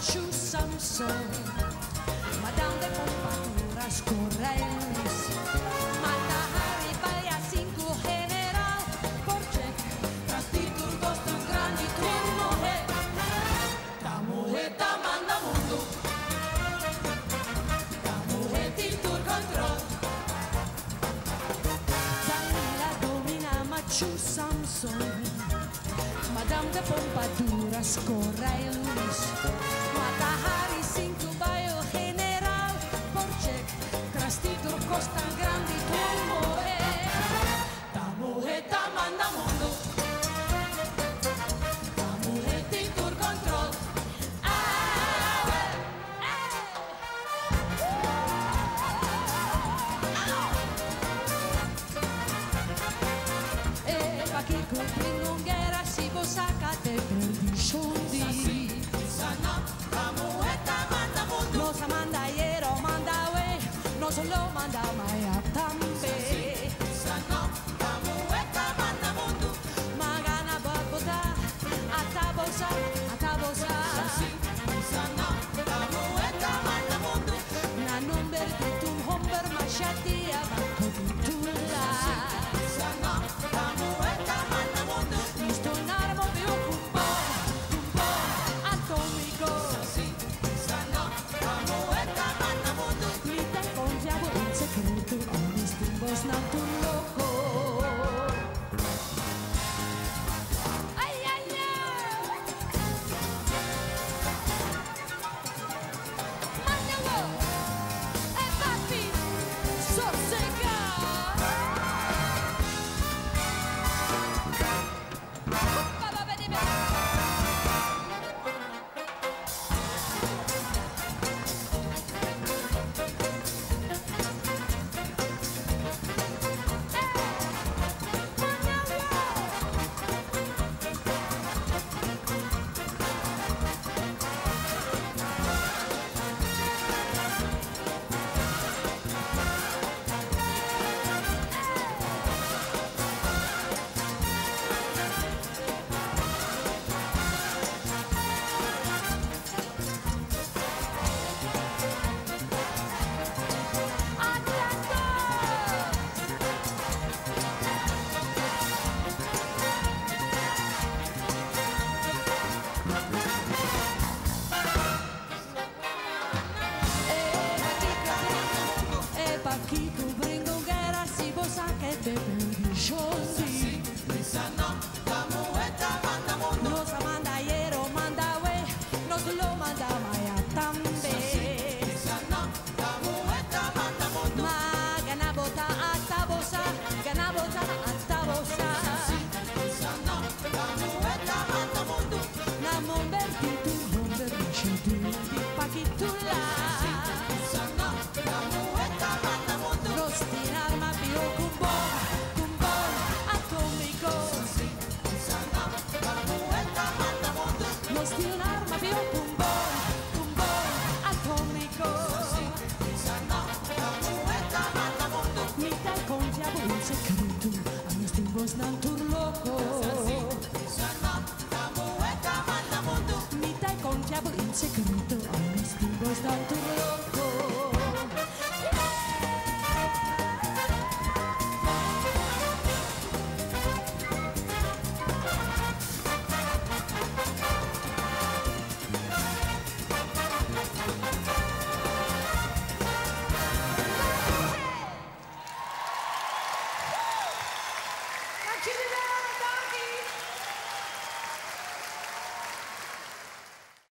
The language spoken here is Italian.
machu Samson, Madame de Pompadour, Correlis, Matahari, Baya, Cinco, General, Porche, Trastitur, Boston, Grandi, Turmohe, Tamueta, Manda Mundo, Tamueti, Tur Control, Dalila, Domina, machu Samson, Madame de Pompadour, Correlis, Matahari, Cinco, Bayo, General, Porche, Trastitur, Costa Grandi, Turmohe, Tamueta, Manda Mundo, Tamueti, Tur Control. Aqui com Pingueira, se você cate perdiciondi. Sana, Tamueta, Manda Mundo. Nos manda iero, manda we, no solo manda maya tambe. Sana, Tamueta, Manda Mundo. Magana babota, atabosa, atabosa. Sana, Tamueta, Manda Mundo. Na number de tu homber machatia, bakotula. Sana, Tamueta, Manda Mundo. Listo in armo più un po' atomico. Sana, Tamueta, Manda Mundo. Mi te confiavo in segreto, ogni stimbo snato un loco. Ai ai ai! Magnalo! E papi! Sorsega! Aqui tu brinco guerra si posa che te perdiciondi. Sana, Tamueta, Manda Mundo. Nos manda iero, manda we, nos lo manda maya tambe. Sana, Tamueta, Manda Mundo. Ma ganabota atabosa, ganabota atabosa. Sana, Tamueta, Manda Mundo. Na monberti tu monberti tu di pakitula. Sana, Tamueta, Manda Mundo. Rostinar ma più cumbo, atomico. Sana, Tamueta, Manda Mundo. Rostinar ma più cumbo, atomico. Sana, Tamueta, Manda Mundo. Mi te confiavo in segreto, a mio stimbo snantur loco. Sana, Tamueta, Manda Mundo. Mi te confiavo in segreto.